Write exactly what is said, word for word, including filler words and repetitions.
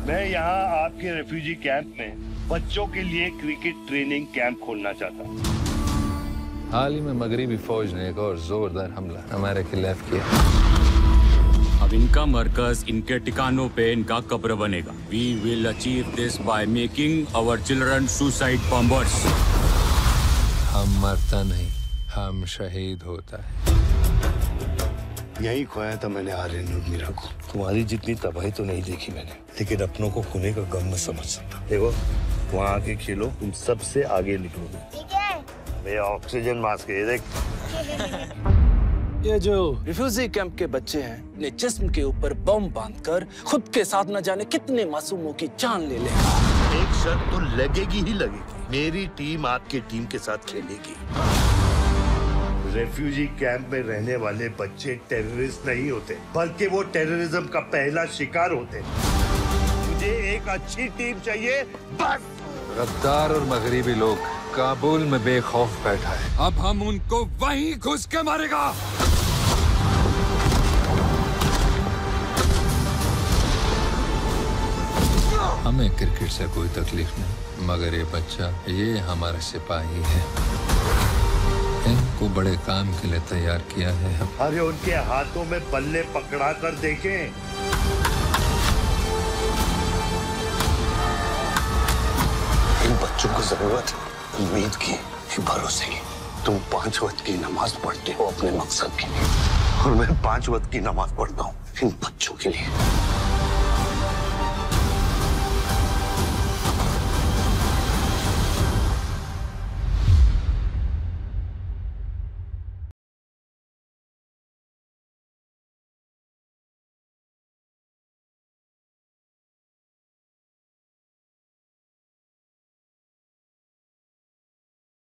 मैं यहाँ आपके रेफ्यूजी कैंप में बच्चों के लिए क्रिकेट ट्रेनिंग कैंप खोलना चाहता हूँ। हाल ही में मगरिबी फौज ने एक और जोरदार हमला हमारे खिलाफ किया। अब इनका मरकज इनके ठिकानों पे इनका कब्र बनेगा। We will achieve this by making our children suicide bombers. हम मरता नहीं, हम शहीद होता है। यही खोया था मैंने आर्यन और मीरा को। तुम्हारी जितनी तबाही तो नहीं देखी मैंने, लेकिन अपनों को खोने का गम न समझ सकता। देखो वहाँ आके खेलो, तुम सबसे आगे निकलोगे। ठीक है। ये ऑक्सीजन मास्क है, देख। ये जो रिफ्यूजी कैंप के बच्चे हैं, अपने जिस्म के ऊपर बम बांधकर खुद के साथ न जाने कितने मासूमों की जान ले लेगा। एक शर्त तो लगेगी ही लगेगी, मेरी टीम आपकी टीम के साथ खेलेगी। रेफ्यूजी कैंप में रहने वाले बच्चे टेररिस्ट नहीं होते, बल्कि वो टेररिज्म का पहला शिकार होते। मुझे एक अच्छी टीम चाहिए, बस। गद्दार और मगरिबी लोग काबुल में बेखौफ बैठा है। अब हम उनको वहीं घुस के मारेगा। हमें क्रिकेट से कोई तकलीफ नहीं, मगर ये बच्चा, ये हमारा सिपाही है। इनको बड़े काम के लिए तैयार किया है हम। अरे उनके हाथों में बल्ले पकड़ा कर देखें। इन बच्चों को जरूरत है उम्मीद की, भरोसे की। तुम पांच वक्त की नमाज पढ़ते हो अपने मकसद के लिए, और मैं पांच वक्त की नमाज पढ़ता हूँ इन बच्चों के लिए।